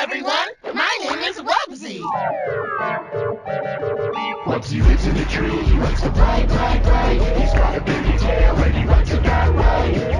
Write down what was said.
everyone. My name is Wubbzy. Wubbzy lives in a tree. He likes to play. He's got a big tail and he likes it that way.